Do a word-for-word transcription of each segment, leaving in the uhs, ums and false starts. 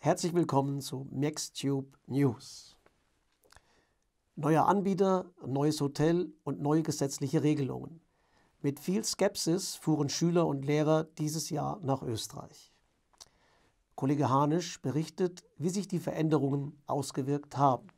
Herzlich willkommen zu MaxTube News. Neuer Anbieter, neues Hotel und neue gesetzliche Regelungen. Mit viel Skepsis fuhren Schüler und Lehrer dieses Jahr nach Österreich. Kollege Hanisch berichtet, wie sich die Veränderungen ausgewirkt haben.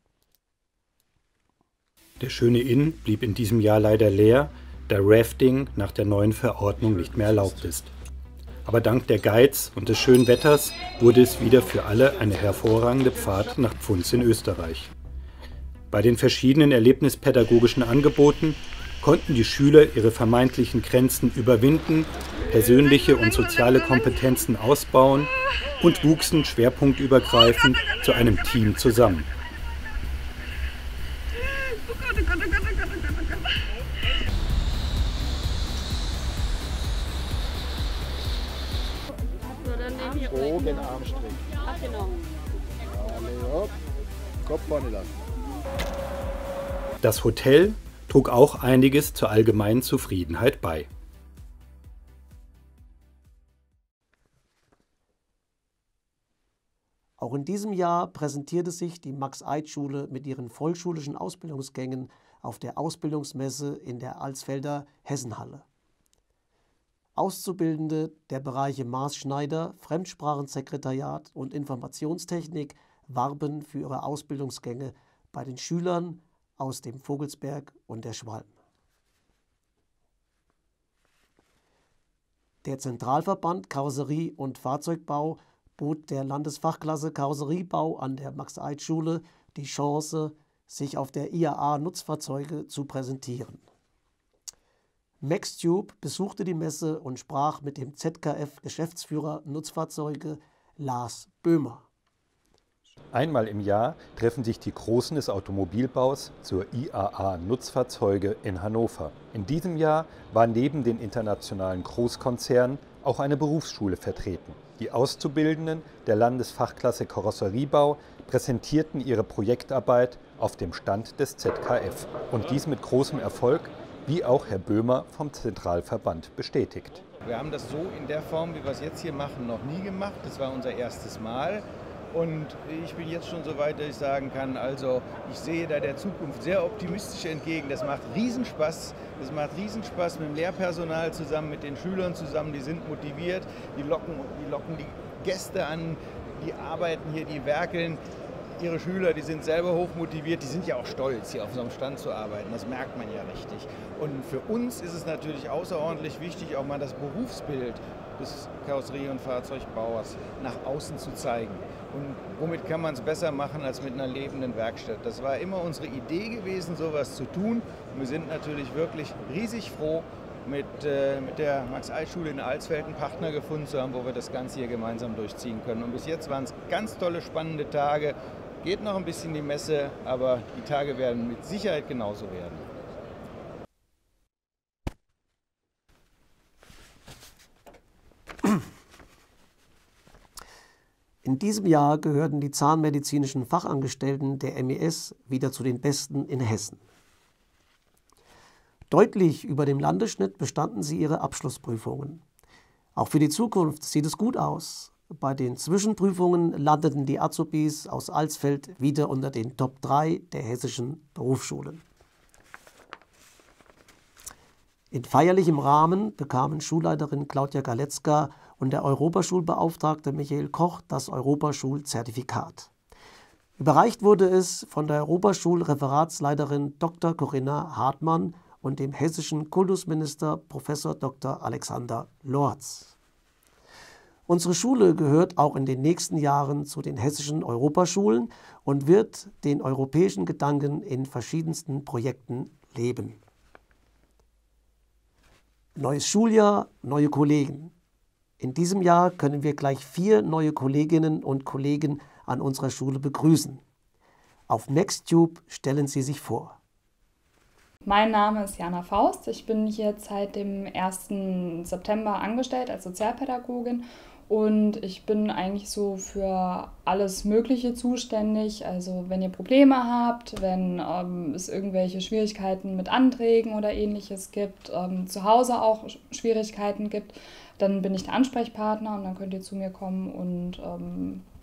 Der schöne Inn blieb in diesem Jahr leider leer, da Rafting nach der neuen Verordnung nicht mehr erlaubt ist. Aber dank der Guides und des schönen Wetters wurde es wieder für alle eine hervorragende Fahrt nach Pfunds in Österreich. Bei den verschiedenen erlebnispädagogischen Angeboten konnten die Schüler ihre vermeintlichen Grenzen überwinden, persönliche und soziale Kompetenzen ausbauen und wuchsen schwerpunktübergreifend zu einem Team zusammen. Oben Armstrich. Ach genau. Alle hopp. Kopf vorne lassen. Das Hotel trug auch einiges zur allgemeinen Zufriedenheit bei. Auch in diesem Jahr präsentierte sich die Max-Eid-Schule mit ihren vollschulischen Ausbildungsgängen auf der Ausbildungsmesse in der Alsfelder Hessenhalle. Auszubildende der Bereiche Maßschneider, Fremdsprachensekretariat und Informationstechnik warben für ihre Ausbildungsgänge bei den Schülern aus dem Vogelsberg und der Schwalm. Der Zentralverband Karosserie und Fahrzeugbau bot der Landesfachklasse Karosseriebau an der Max-Eid-Schule die Chance, sich auf der I A A Nutzfahrzeuge zu präsentieren. MaxTube besuchte die Messe und sprach mit dem Z K F-Geschäftsführer Nutzfahrzeuge Lars Böhmer. Einmal im Jahr treffen sich die Großen des Automobilbaus zur I A A Nutzfahrzeuge in Hannover. In diesem Jahr war neben den internationalen Großkonzernen auch eine Berufsschule vertreten. Die Auszubildenden der Landesfachklasse Karosseriebau präsentierten ihre Projektarbeit auf dem Stand des Z K F. Und dies mit großem Erfolg, wie auch Herr Böhmer vom Zentralverband bestätigt. Wir haben das so in der Form, wie wir es jetzt hier machen, noch nie gemacht. Das war unser erstes Mal. Und ich bin jetzt schon so weit, dass ich sagen kann, also ich sehe da der Zukunft sehr optimistisch entgegen. Das macht Riesenspaß. Das macht Riesenspaß mit dem Lehrpersonal zusammen, mit den Schülern zusammen. Die sind motiviert, die locken, die locken die Gäste an, die arbeiten hier, die werkeln. Ihre Schüler, die sind selber hochmotiviert, die sind ja auch stolz, hier auf so einem Stand zu arbeiten. Das merkt man ja richtig. Und für uns ist es natürlich außerordentlich wichtig, auch mal das Berufsbild des Karosserie- und Fahrzeugbauers nach außen zu zeigen. Und womit kann man es besser machen als mit einer lebenden Werkstatt? Das war immer unsere Idee gewesen, sowas zu tun. Und wir sind natürlich wirklich riesig froh, mit, äh, mit der Max-Eid-Schule in Alsfeld einen Partner gefunden zu haben, wo wir das Ganze hier gemeinsam durchziehen können. Und bis jetzt waren es ganz tolle, spannende Tage. Geht noch ein bisschen die Messe, aber die Tage werden mit Sicherheit genauso werden. In diesem Jahr gehörten die zahnmedizinischen Fachangestellten der M E S wieder zu den Besten in Hessen. Deutlich über dem Landesschnitt bestanden sie ihre Abschlussprüfungen. Auch für die Zukunft sieht es gut aus. Bei den Zwischenprüfungen landeten die Azubis aus Alsfeld wieder unter den Top drei der hessischen Berufsschulen. In feierlichem Rahmen bekamen Schulleiterin Claudia Galetzka und der Europaschulbeauftragte Michael Koch das Europaschulzertifikat. Überreicht wurde es von der Europaschulreferatsleiterin Doktor Corinna Hartmann und dem hessischen Kultusminister Professor Doktor Alexander Lorz. Unsere Schule gehört auch in den nächsten Jahren zu den hessischen Europaschulen und wird den europäischen Gedanken in verschiedensten Projekten leben. Neues Schuljahr, neue Kollegen. In diesem Jahr können wir gleich vier neue Kolleginnen und Kollegen an unserer Schule begrüßen. Auf MaxTube stellen sie sich vor. Mein Name ist Jana Faust. Ich bin hier seit dem ersten September angestellt als Sozialpädagogin und ich bin eigentlich so für alles Mögliche zuständig. Also wenn ihr Probleme habt, wenn ähm, es irgendwelche Schwierigkeiten mit Anträgen oder ähnliches gibt, ähm, zu Hause auch Schwierigkeiten gibt, dann bin ich der Ansprechpartner und dann könnt ihr zu mir kommen und ähm,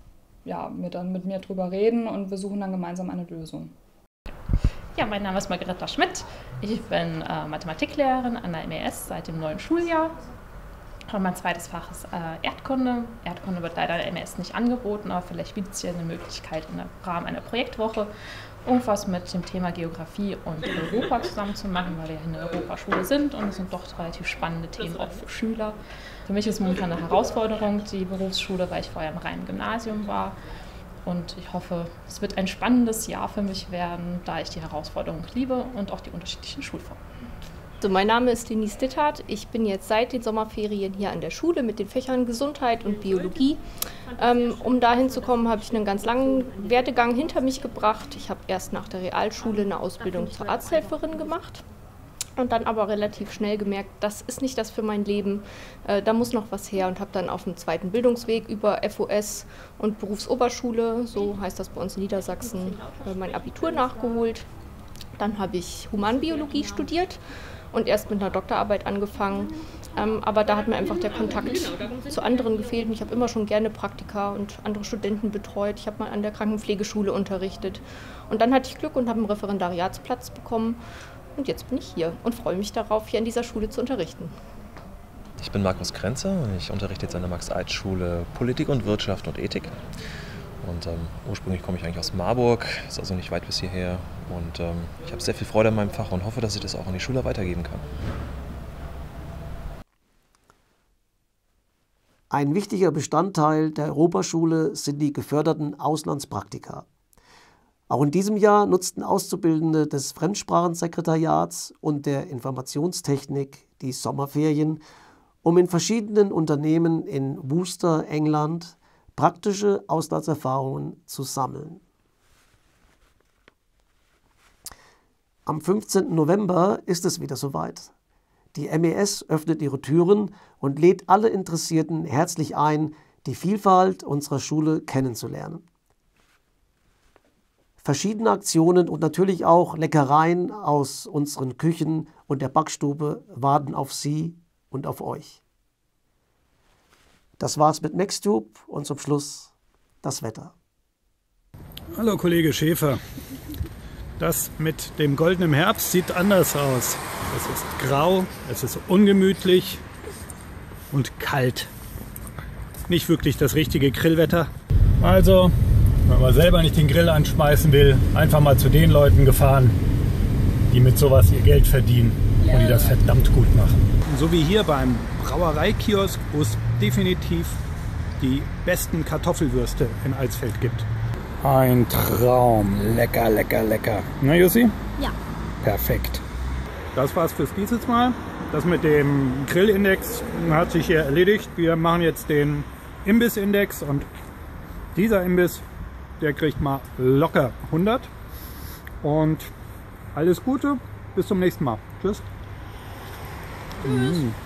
ja, mit, dann mit mir drüber reden und wir suchen dann gemeinsam eine Lösung. Ja, mein Name ist Margareta Schmidt. Ich bin äh, Mathematiklehrerin an der M E S seit dem neuen Schuljahr. Und mein zweites Fach ist äh, Erdkunde. Erdkunde wird leider an der M E S nicht angeboten, aber vielleicht bietet es hier eine Möglichkeit, im Rahmen einer Projektwoche irgendwas mit dem Thema Geografie und Europa zusammen zu machen, weil wir hier in der Europaschule sind und es sind doch relativ spannende Themen auch für Schüler. Für mich ist momentan eine Herausforderung die Berufsschule, weil ich vorher im reinen Gymnasium war. Und ich hoffe, es wird ein spannendes Jahr für mich werden, da ich die Herausforderung liebe und auch die unterschiedlichen Schulformen. So, mein Name ist Denise Dittert. Ich bin jetzt seit den Sommerferien hier an der Schule mit den Fächern Gesundheit und Biologie. Ähm, um dahin zu kommen, habe ich einen ganz langen Werdegang hinter mich gebracht. Ich habe erst nach der Realschule eine Ausbildung zur Arzthelferin gemacht und dann aber relativ schnell gemerkt, das ist nicht das für mein Leben, äh, da muss noch was her, und habe dann auf dem zweiten Bildungsweg über F O S und Berufsoberschule, so heißt das bei uns in Niedersachsen, äh, mein Abitur nachgeholt. Dann habe ich Humanbiologie studiert und erst mit einer Doktorarbeit angefangen. Ähm, aber da hat mir einfach der Kontakt zu anderen gefehlt. Ich habe immer schon gerne Praktika und andere Studenten betreut. Ich habe mal an der Krankenpflegeschule unterrichtet. Und dann hatte ich Glück und habe einen Referendariatsplatz bekommen. Und jetzt bin ich hier und freue mich darauf, hier an dieser Schule zu unterrichten. Ich bin Markus Krenze und ich unterrichte jetzt an der Max-Eid-Schule Politik und Wirtschaft und Ethik. Und ähm, ursprünglich komme ich eigentlich aus Marburg, ist also nicht weit bis hierher. Und ähm, ich habe sehr viel Freude an meinem Fach und hoffe, dass ich das auch an die Schüler weitergeben kann. Ein wichtiger Bestandteil der Europaschule sind die geförderten Auslandspraktika. Auch in diesem Jahr nutzten Auszubildende des Fremdsprachensekretariats und der Informationstechnik die Sommerferien, um in verschiedenen Unternehmen in Worcester, England, praktische Auslandserfahrungen zu sammeln. Am fünfzehnten November ist es wieder soweit. Die M E S öffnet ihre Türen und lädt alle Interessierten herzlich ein, die Vielfalt unserer Schule kennenzulernen. Verschiedene Aktionen und natürlich auch Leckereien aus unseren Küchen und der Backstube warten auf Sie und auf euch. Das war's mit MaxTube und zum Schluss das Wetter. Hallo Kollege Schäfer. Das mit dem goldenen Herbst sieht anders aus. Es ist grau, es ist ungemütlich und kalt. Nicht wirklich das richtige Grillwetter. Also, wenn man selber nicht den Grill anschmeißen will, einfach mal zu den Leuten gefahren, die mit sowas ihr Geld verdienen und die das verdammt gut machen. So wie hier beim Brauereikiosk, wo es definitiv die besten Kartoffelwürste in Alsfeld gibt. Ein Traum. Lecker, lecker, lecker. Na Jussi? Ja. Perfekt. Das war's fürs dieses Mal. Das mit dem Grillindex hat sich hier erledigt. Wir machen jetzt den Imbissindex und dieser Imbiss, der kriegt mal locker hundert. Und alles Gute, bis zum nächsten Mal. Tschüss. Tschüss. Mm.